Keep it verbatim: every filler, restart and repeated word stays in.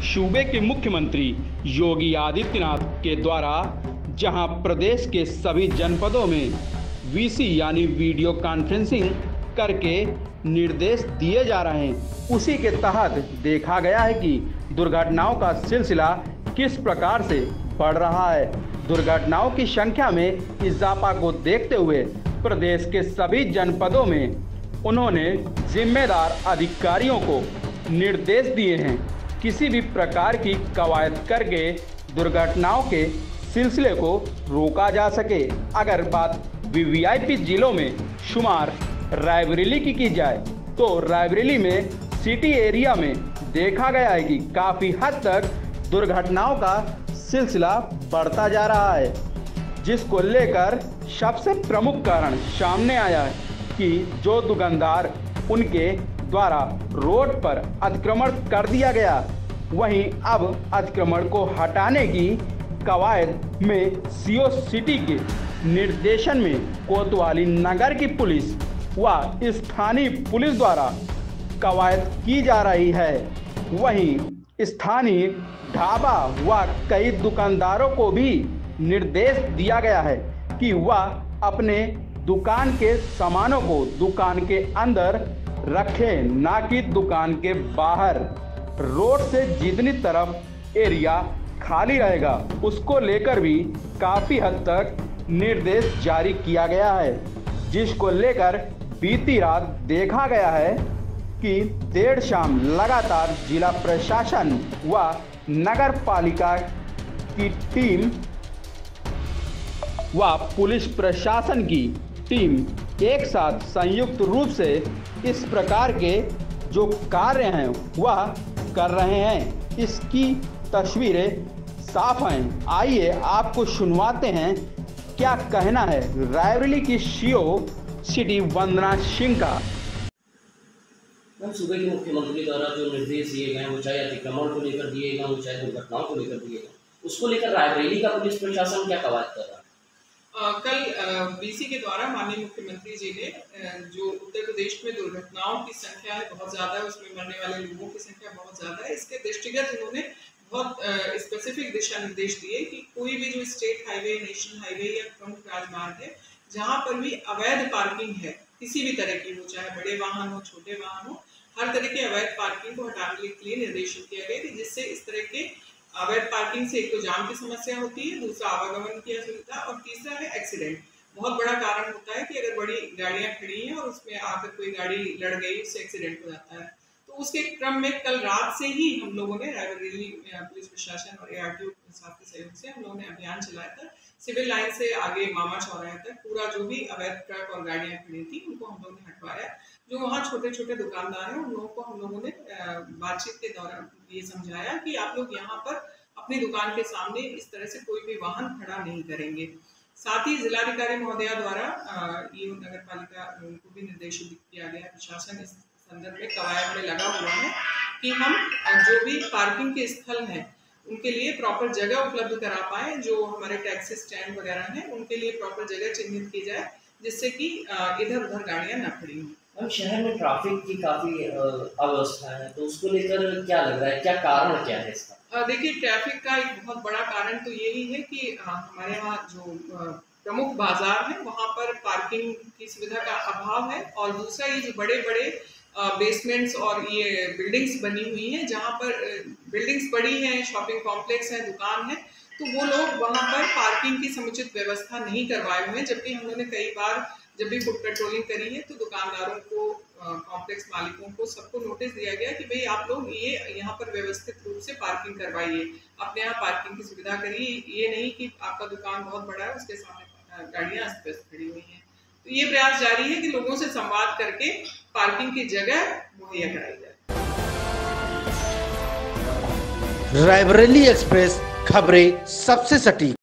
सूबे के मुख्यमंत्री योगी आदित्यनाथ के द्वारा जहां प्रदेश के सभी जनपदों में वीसी यानी वीडियो कॉन्फ्रेंसिंग करके निर्देश दिए जा रहे हैं, उसी के तहत देखा गया है कि दुर्घटनाओं का सिलसिला किस प्रकार से बढ़ रहा है। दुर्घटनाओं की संख्या में इजाफा को देखते हुए प्रदेश के सभी जनपदों में उन्होंने जिम्मेदार अधिकारियों को निर्देश दिए हैं किसी भी प्रकार की कवायद करके दुर्घटनाओं के सिलसिले को रोका जा सके। अगर बात वीवीआईपी जिलों में शुमार रायबरेली की की जाए तो रायबरेली में सिटी एरिया में देखा गया है कि काफ़ी हद तक दुर्घटनाओं का सिलसिला बढ़ता जा रहा है, जिसको लेकर सबसे प्रमुख कारण सामने आया है कि जो दुकानदार उनके द्वारा रोड पर अतिक्रमण कर दिया गया, वहीं अब अतिक्रमण को हटाने की कवायद में सीओ सिटी के निर्देशन में कोतवाली नगर की पुलिस व स्थानीय पुलिस द्वारा कवायद की जा रही है। वहीं स्थानीय ढाबा व कई दुकानदारों को भी निर्देश दिया गया है कि वह अपने दुकान के सामानों को दुकान के अंदर रखें, ना कि दुकान के बाहर। रोड से जितनी तरफ एरिया खाली रहेगा उसको लेकर भी काफ़ी हद तक निर्देश जारी किया गया है, जिसको लेकर बीती रात देखा गया है कि देर शाम लगातार जिला प्रशासन व नगर पालिका की टीम व पुलिस प्रशासन की टीम एक साथ संयुक्त रूप से इस प्रकार के जो कार्य हैं वह कर रहे हैं। इसकी तस्वीरें साफ हैं। आइए आपको सुनवाते हैं क्या कहना है रायबरेली की सीओ सिटी वंदना सिंह का। मैम, सूबे के मुख्यमंत्री द्वारा जो निर्देश दिए गए, वो चाहे अतिक्रमण को लेकर दिए गए, वो चाहे दुर्घटनाओं को लेकर दिए गए, उसको लेकर रायबरेली का पुलिस प्रशासन क्या कवायद कर रहा है? आ, कल बीसी के द्वारा माननीय मुख्यमंत्री जी ने जो उत्तर प्रदेश में दुर्घटनाओं की संख्या है बहुत ज़्यादा है, उसमें मरने वाले लोगों की संख्या बहुत ज़्यादा है, इसके दृष्टिगत उन्होंने बहुत स्पेसिफिक दिशा निर्देश दिए कि कोई भी जो स्टेट हाईवे, नेशनल हाईवे या प्रमुख राजमार्ग है जहाँ पर भी अवैध पार्किंग है किसी भी तरह की हो, चाहे बड़े वाहन हो, छोटे वाहन हो, हर तरह के अवैध पार्किंग को हटाने के लिए निर्देशित किया गया कि जिससे इस तरह के अवैध पार्किंग से एक तो जाम की समस्या होती है, दूसरा आवागमन की असुविधा और तीसरा है एक्सीडेंट। बहुत बड़ा कारण होता है कि अगर बड़ी गाड़ियां खड़ी हैं और उसमें आकर कोई गाड़ी लड़ गई, उससे एक्सीडेंट हो जाता है। तो उसके क्रम में कल रात से ही हम लोगों ने रायबरेली पुलिस प्रशासन और एआरटीओ के साथ के सहयोग से हम लोगों ने अभियान चलाया था। सिविल लाइन से आगे मामा चौराहे तक पूरा जो भी अवैध ट्रक और गाड़ियां खड़ी थी उनको हम लोगों ने हटवाया। जो वहाँ छोटे छोटे दुकानदार हैं उन लोगों को हम लोगों ने बातचीत के दौरान ये समझाया कि आप लोग यहाँ पर अपनी दुकान के सामने इस तरह से कोई भी वाहन खड़ा नहीं करेंगे। साथ ही जिलाधिकारी महोदया द्वारा ईओ नगर पालिका को भी निर्देशित किया गया, प्रशासन इस संदर्भ में कवायद में लगा हुआ है कि हम जो भी पार्किंग के स्थल हैं उनके लिए प्रॉपर जगह उपलब्ध करा पाए। जो हमारे टैक्सी स्टैंड वगैरह हैं उनके लिए प्रॉपर जगह चिन्हित की जाए जिससे कि इधर उधर गाड़ियां न खड़ी हों। मैम, शहर में ट्रैफिक की काफ़ी अव्यवस्था है, तो उसको लेकर क्या लग रहा है, क्या कारण क्या है इसका? देखिए, ट्रैफिक का एक बहुत बड़ा कारण तो यही है कि हमारे यहाँ जो प्रमुख बाजार है वहाँ पर पार्किंग की सुविधा का अभाव है, और दूसरा ये जो बड़े बड़े बेसमेंट्स और ये बिल्डिंग्स बनी हुई हैं जहाँ पर बिल्डिंग्स बड़ी हैं, शॉपिंग कॉम्प्लेक्स है, दुकान है, तो वो लोग वहाँ पर पार्किंग की समुचित व्यवस्था नहीं करवाए हुए हैं। जबकि हम लोगों ने कई बार जब भी फुट पेट्रोलिंग करी है तो दुकानदारों को, कॉम्प्लेक्स मालिकों को, सबको नोटिस दिया गया कि भाई आप लोग ये यहाँ पर व्यवस्थित रूप से पार्किंग करवाइए, अपने यहाँ पार्किंग की सुविधा करिए। ये नहीं कि आपका दुकान बहुत बड़ा है उसके सामने गाड़ियाँ अस्त व्यस्त खड़ी हुई हैं। तो ये प्रयास जारी है कि लोगों से संवाद करके पार्किंग की जगह मुहैया कराई जाए। रायबरेली एक्सप्रेस, खबरें सबसे सटीक।